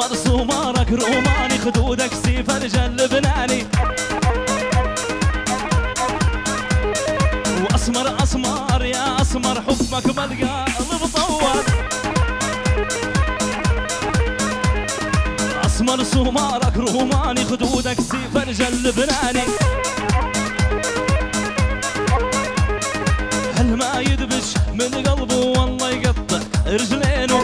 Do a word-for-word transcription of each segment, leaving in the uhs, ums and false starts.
اسمر سمارك روماني خدودك سيف الرجال لبناني واسمر اسمر يا اسمر حبك بلقى قلب طول اسمر سمارك روماني خدودك سيف الرجال لبناني هل ما يدبش من قلبه والله يقطع رجلينه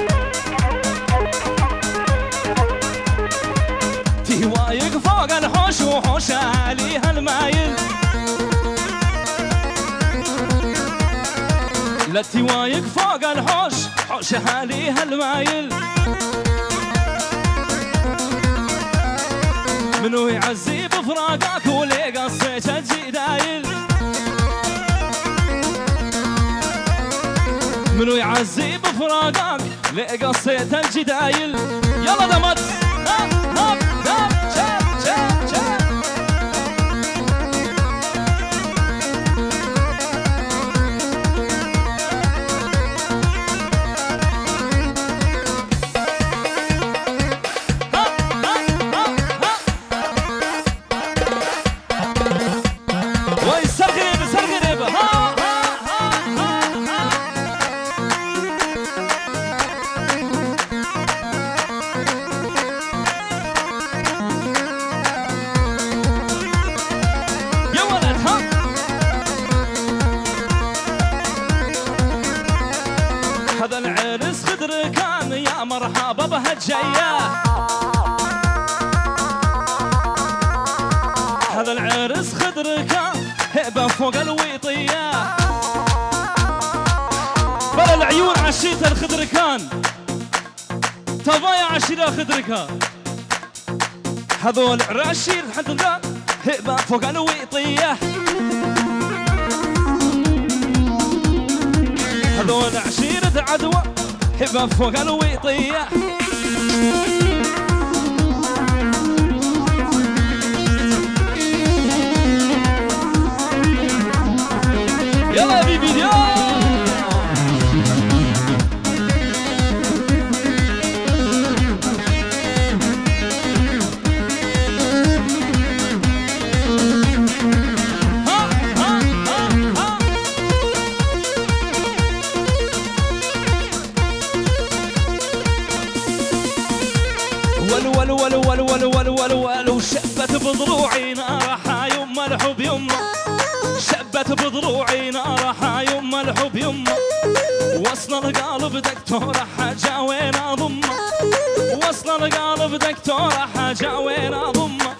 تهوايق فوق الحوش وحوش عليها المايل لا تهوايق فوق الحوش حوش عليها المايل منو يعزي بفراقك ولي قصيت الجدايل منو يعزي بفراقك لي قصيت الجدايل يلا دمت هاب هاب هاب شاب شاب شاب هذا العرس خضر كان يا مرحبا بهالجية هذا العرس خضر كان هبة فوق الويطية بلا العيون عشيت الخضر كان طبايا عشيرة خضر كان هذول عراشير حضر هبة فوق الويطية هذول عشيرة عدوى هبة فوق الويطية يلا يا بيبي يلا ول ول ول ول ول ول ول وشبت بضلوعي نارها يما الحب يما شبت بضلوعي نارها يما الحب يما وصل القلب دكتورة حاجة وين اضمه وصل القلب دكتورة حاجة وين اضمه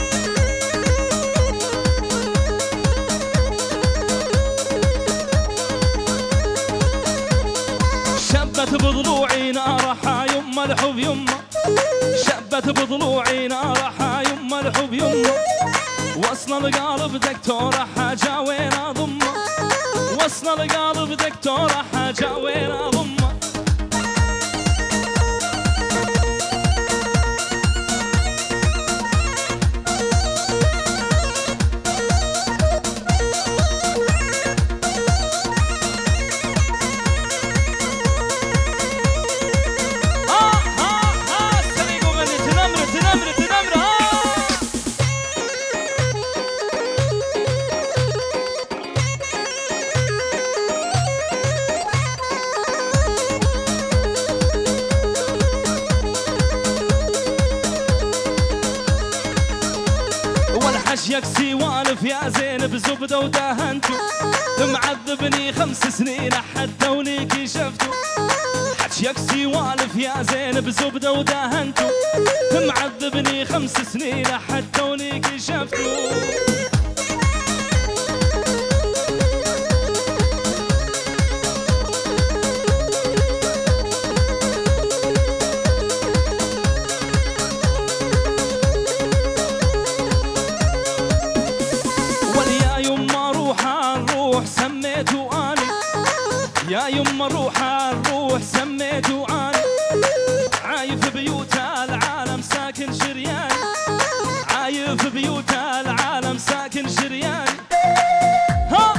شبت بضلوعي نارها يما الحب يما شبت بضلوعي نارها يما الحب يما وصل القلب دكتورة حاجة وين اضمه وصل القلب دكتورة حاجة وين اضمه حشيك سوالف يا زينب زبده ودهنتو معذبني خمس سنين حتوني كشفتو حشيك سوالف يا زينب زبده ودهنتو معذبني خمس سنين حتوني كشفتو يا يما روح الروح سميته اني عايف بيوت العالم ساكن شرياني عايف بيوت العالم ساكن شرياني ها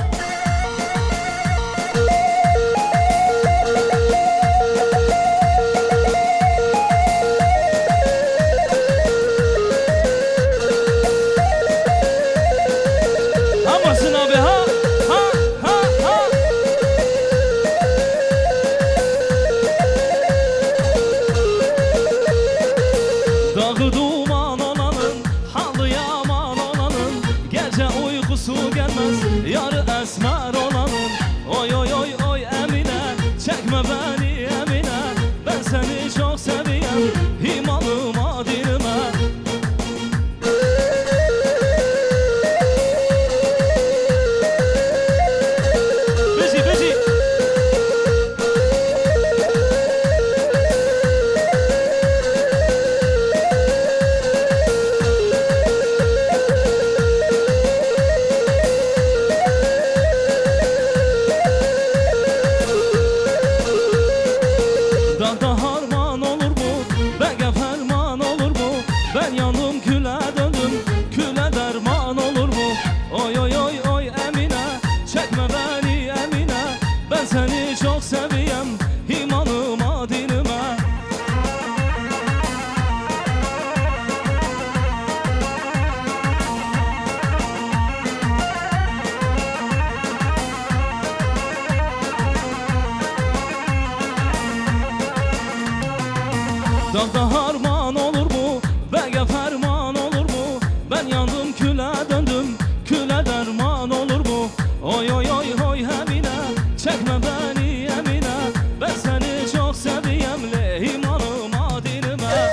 Dağda harman olur mu? Bege ferman olur mu? Ben yandım küle döndüm, küle derman olur mu? Oy oy oy oy Emine, çekme beni Emine. Ben seni çok sevdiyem le imanıma dinime.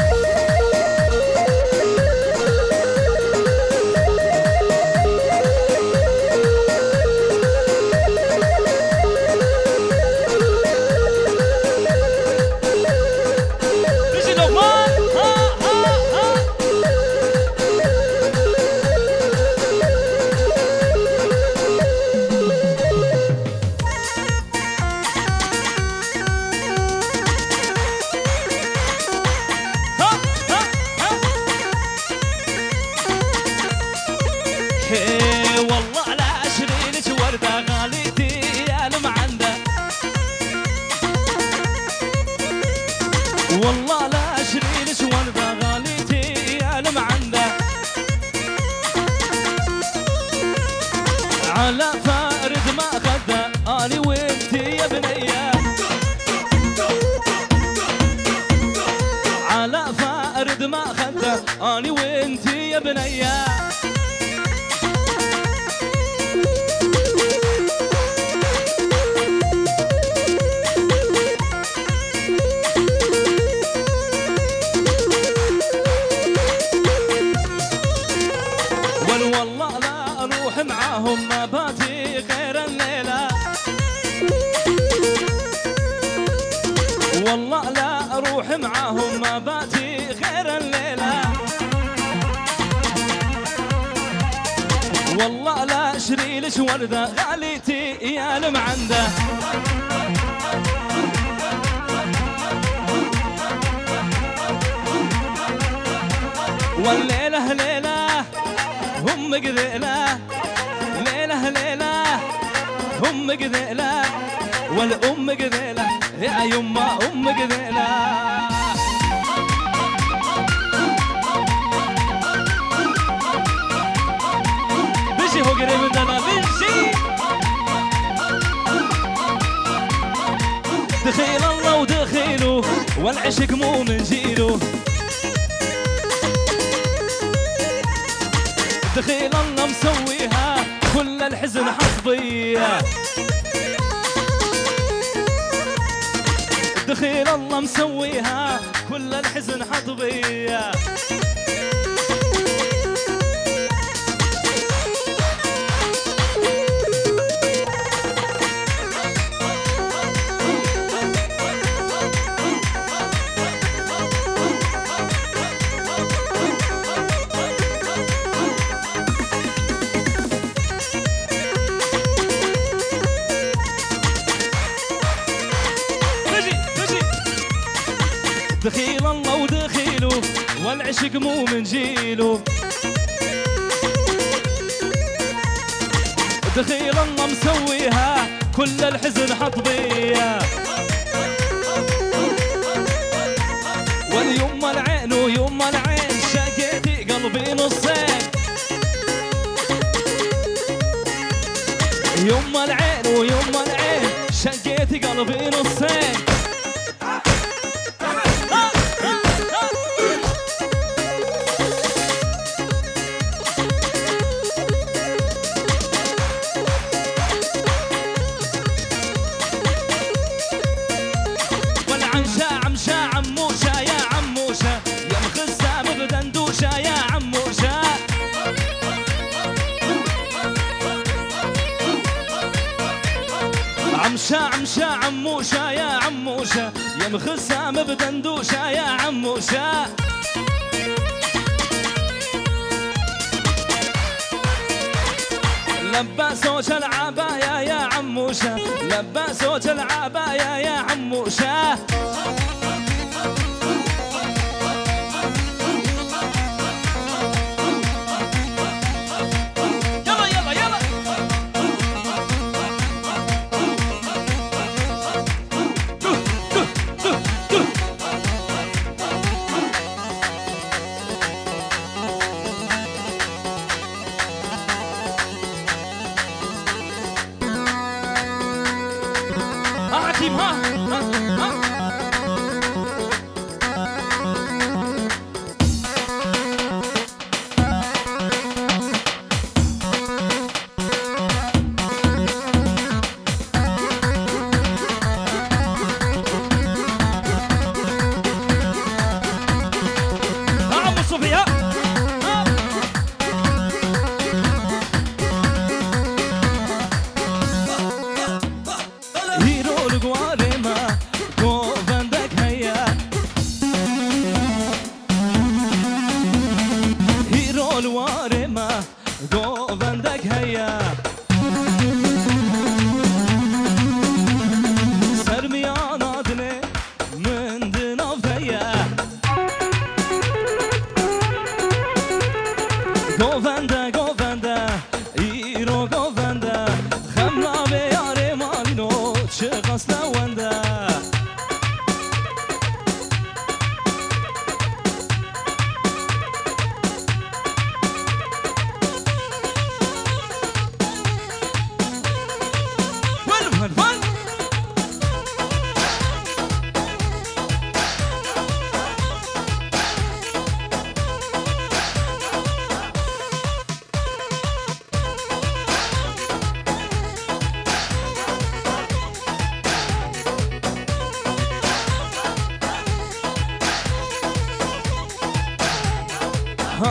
Bizi Lokman, ha ha ha. والله لا اشري لك ورده غاليتي يا المعنده. والله لا اشري لك ورده غاليتي يا المعنده. على فارد ما خده اني وانتي يا بنيه. على فارد ما خده اني وانتي يا بنيه. والله لا اروح معاهم ما باتي غير الليله. والله لا اروح معاهم ما باتي غير الليله. والله لا اشري لك ورده غاليتي يا المعنده. والليله ليله هم قذيله، ليله ليله هم قذيله، والام قذيله يا يما ام قذيله. بيجي هو قريب مننا بيجي. دخيل الله ودخيله والعشق مو من جيله. دخيل الله مسويها كل الحزن حطبيه. دخيل الله مسويها كل الحزن حطبيه. دخيل الله ودخيله والعشق مو من جيله. دخيل الله مسويها كل الحزن حطبيه. واليوم العين ويوم العين شقيتي قلبي نصين. يوم العين ويوم العين شقيتي قلبي نصين. عمشا عمشا عموشا يا عموشا يا مخسام بدندوشا يا عموشا. لباسوش العبايا يا عموشا، لباسوش العبايا يا عموشا. ها ها ها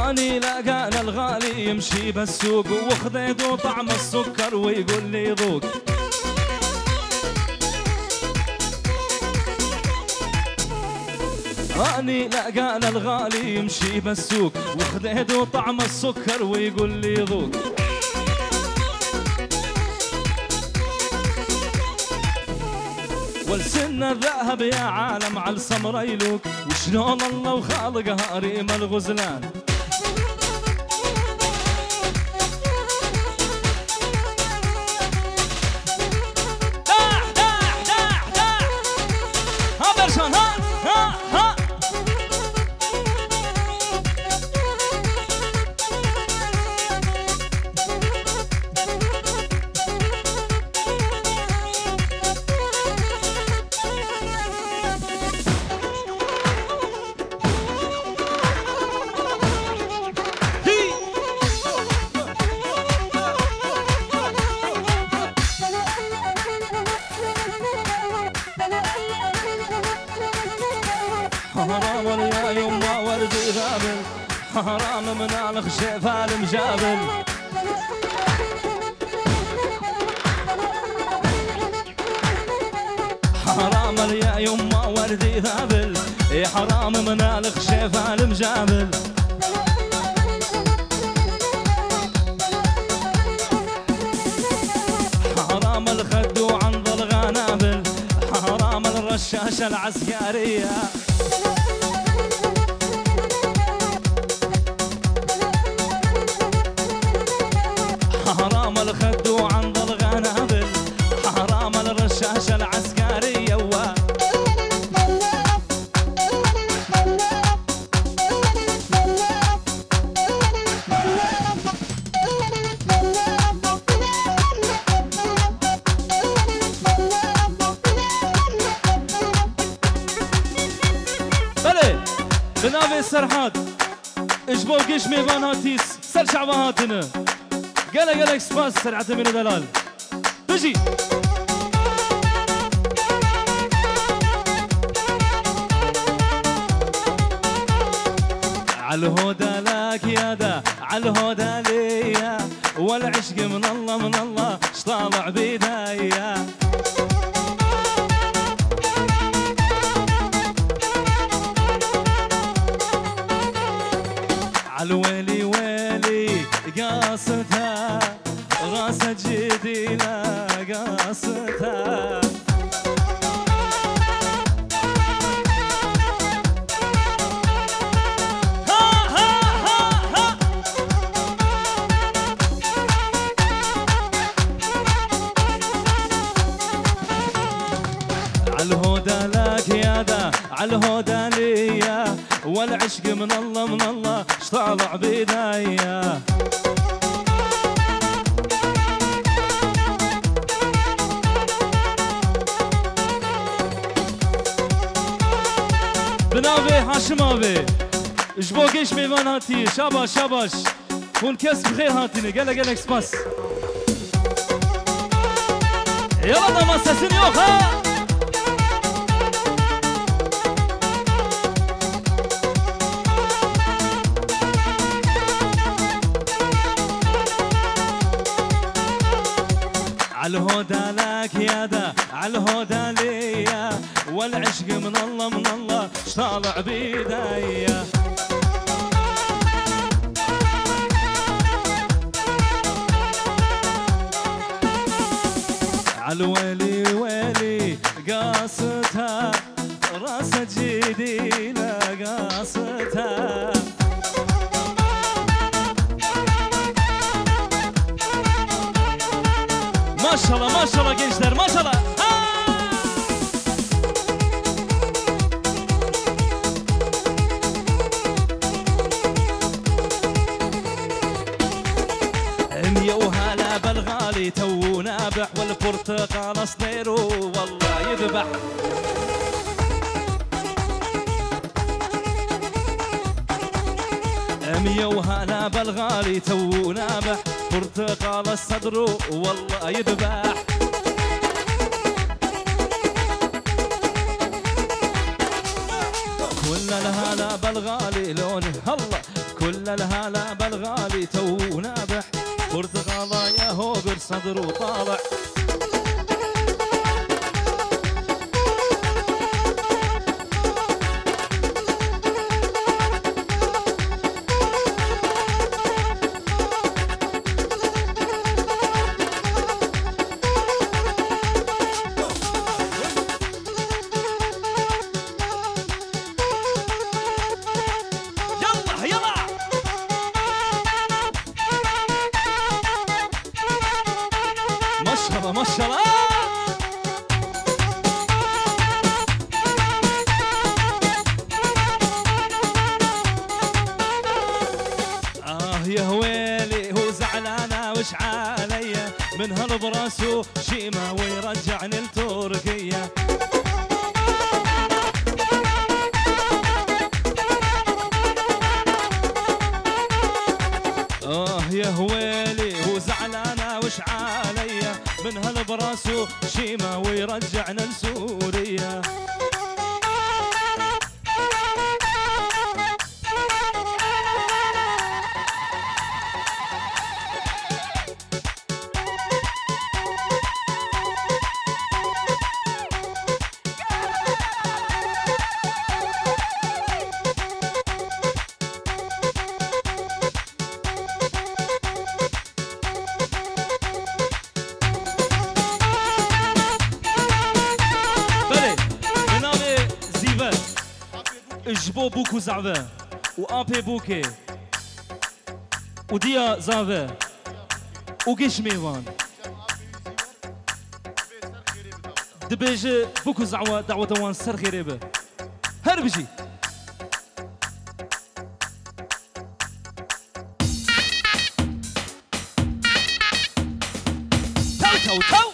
اني لقانا الغالي يمشي بالسوق وخذيته طعم السكر ويقول لي ذوق. اني لقانا الغالي يمشي بالسوق وخذيته طعم السكر ويقول لي ذوق. والسن الذهب يا عالم على السمرة يلوك وشلون الله وخالقها ريم الغزلان. داح داح داح داح ها برشان ها ها ها حرام يا يما وردي ذابل حرام من الخشيفة المجابل. حرام يا يما وردي ذابل حرام من الخشيفة المجابل. حرام الخد وعند الغنابل حرام الرشاشة العسكرية. حرام الخد وعند الغنابل حرام الرشاشة العسكرية. بلي بنافي السرحات اجبو قش ميفان هاتيس سر شعبهاتنا قال قال اكسباس سرعة من دلال تجي. عالهدى لك يا دا عالهدى ليا والعشق من الله من الله شطالع بيدايا. عالويلي ويلي قاصتها غاصة جدي لا قاصتها. عالهدى لك يا دا عالهدى ليا والعشق من الله من الله شطالع بيدايا. بنابي هاشمابي جبوكيش ميفان هاتي شاباش شاباش كون كاس بخير هاتيني قال قال اكسباس. يلا ده مساسين يوخا عالهدى لك يا دا عالهدى ليا والعشق من الله من الله شطالع بيدايا. عالويلي ويلي قاصتها راسة جدي لا قاصتها. ما شاء الله ما شاء الله gençler ما شاء الله. مية وهلا بالغالي تو نابح والبرتقال صديره والله يذبح. مية وهلا بالغالي تو نابح برتقال الصدر والله يذبح. كل الهلا بالغالي لونه الله كل كل الهلا بالغالي تو نابح برتقاله يا هو بالصدر وطالع ما شاء الله. آه يا ويلي هو زعلانة وش عليا من هالبراسو شيمة ويرجعني لتركيا. آه يا ويلي هو زعلانة وش عليا من هالبراسو شيمة ويرجعنا لسوريا. جبو بوكو زعفا وابي بوكي وديا زعفا وقش ميوان دبيج بوكو زعوا دعوة وان سر خيريبه هربجي تو تو تو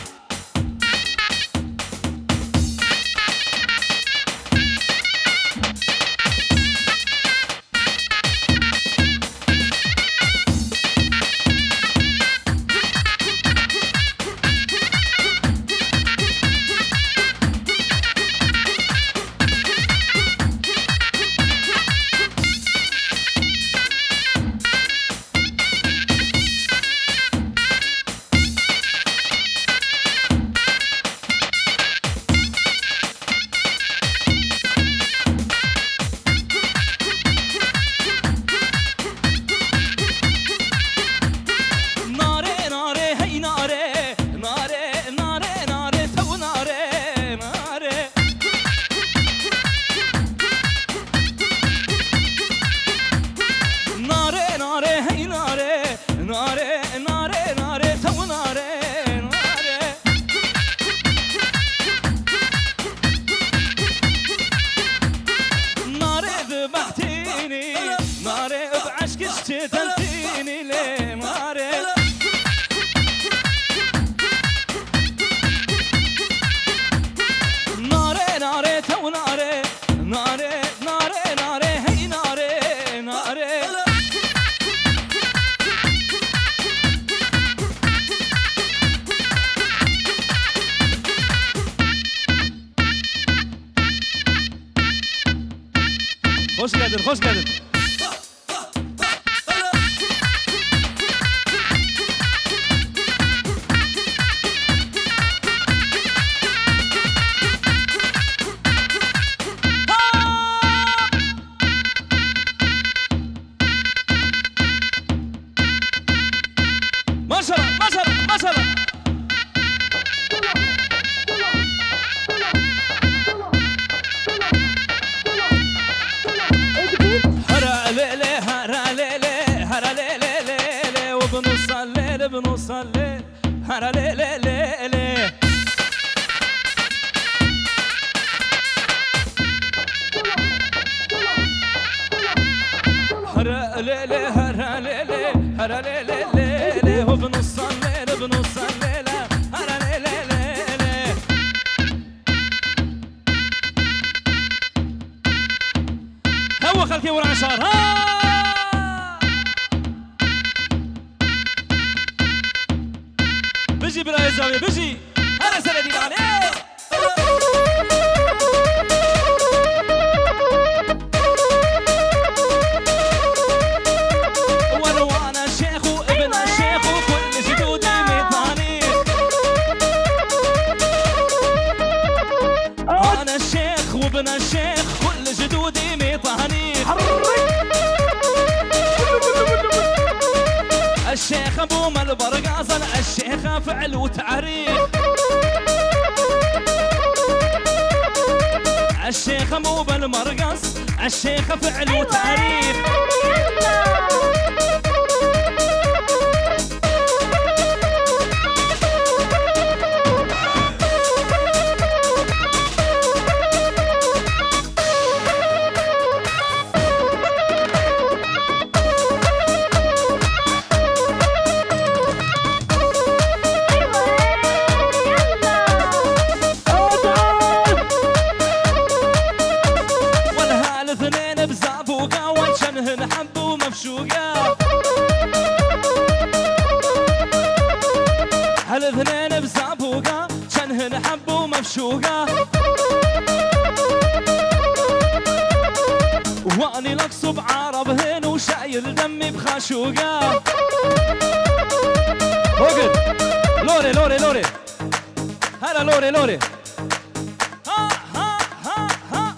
خوش geldin, خوش geldin. Maşallah, maşallah, maşallah. بنص الليل بنص الليل هلا ليلي ليلي هلا ليلي هلا ليلي هلا ليلي ليلي وبنص الليل بنص الليل هلا ليلي ليلي هو خلكي ورا عشار ها بيجي بلا الزاوية بيجي هلا سندين عليه فعل وتعريف عالشيخة مو بالمرقص عالشيخة فعل وتعريف هالاثنين بزابوقة شنهن حبوا مفشوقة واني لقصب عربهن وشايل دمي بخاشوقة وقت لوري لوري لوري هلا لوري لوري ها ها ها ها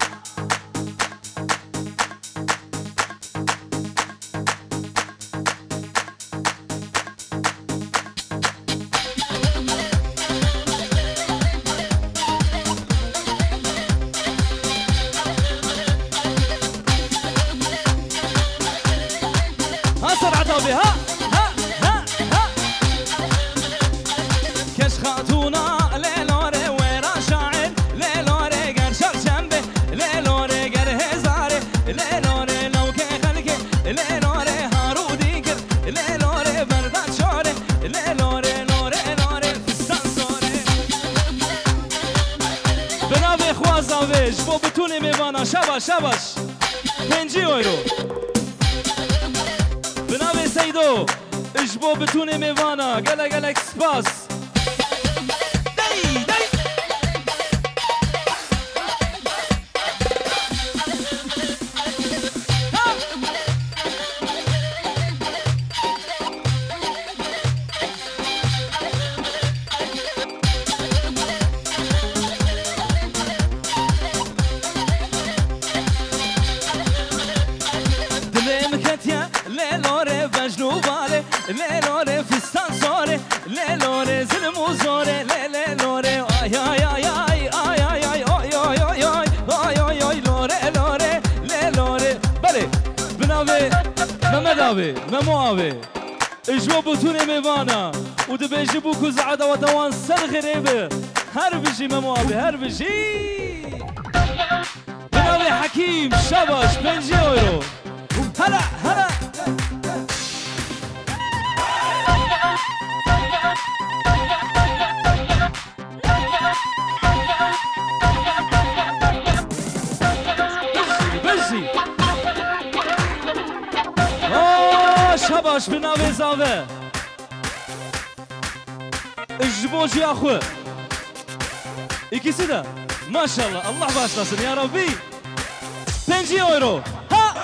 ها ها ها ها كش خاتونا ليلوري ويرا شاعر ليلوري قر شر جنبه ليلوري قر هزاري ليلوري لو كي خلقي ليلوري هارو ديقر ليلوري بردات شوري ليلوري لوري لوري فستان صوري بنابي خوازا ويج بو بتوني ميوانا شباش شباش پنجی یورو بنابه سیدو اجبو بتونی میوانا گله گله اکسپاس دی دی ليلوري بجنوبالي ليلوري فستان صوري ليلوري زلم وزوري ليلوري اي اي اي اي اي اي اي اي اي اي اي اي لوري لوري ليلوري بلي بنابي ممدابي مموابي اجوا بطوني ميوانا ودبيجي بوكو زعادة ودوان سر غريبة هر بيجي مموابي هر بيجي بنابي حكيم شباش بنجي يورو هلا هلا بجي اوه شباش بناوي زاوه اجبوج يا اخوه ikisi de maşallah Allah başlasın ya Rabbi پنج euro ha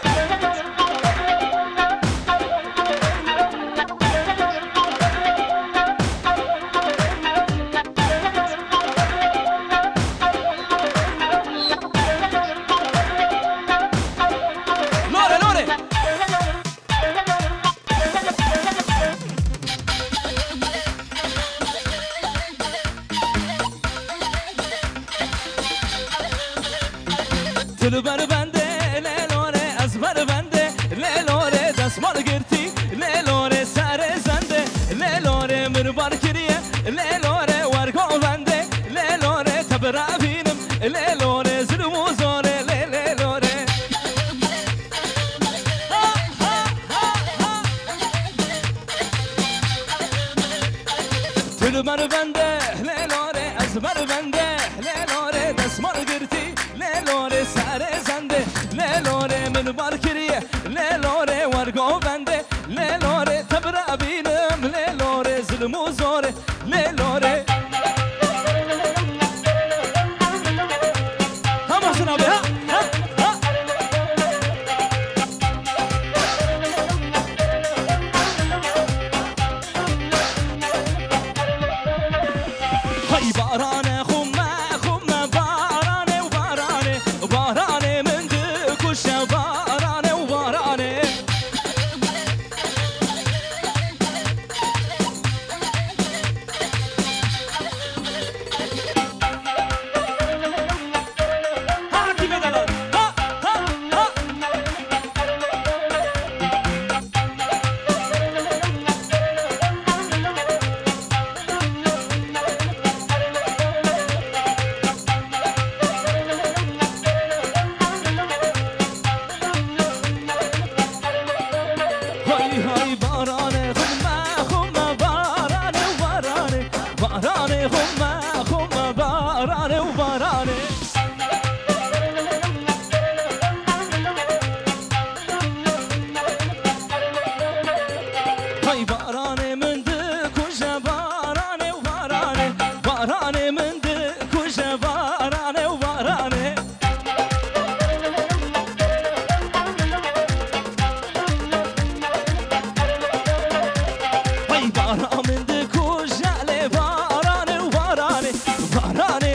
تلبر بنده ليلوري ازبر بنده ليلوري دسمال گرتی ليلوري سر زنده ليلوري مربار کریه ليلوري ورگو بنده ليلوري تبرع بینم ليلوري ظلم و زوره ليلوري تلبر بنده ليلوري ازبر بنده ليلوري دسمال گرتی ليلوري سر زنده ليلوري من باركريه ليلوري ورقو بنده ليلوري تبرع بينم ليلوري ظلم وزوري ليلوري ها محسن ابي ها ها ها هاي بارانه خمه خمه بارانه وبارانه بارانه من دكوش بارانه وبارانه باراني من دك وش باراني وباراني بارا من دك وش علي باراني وباراني باراني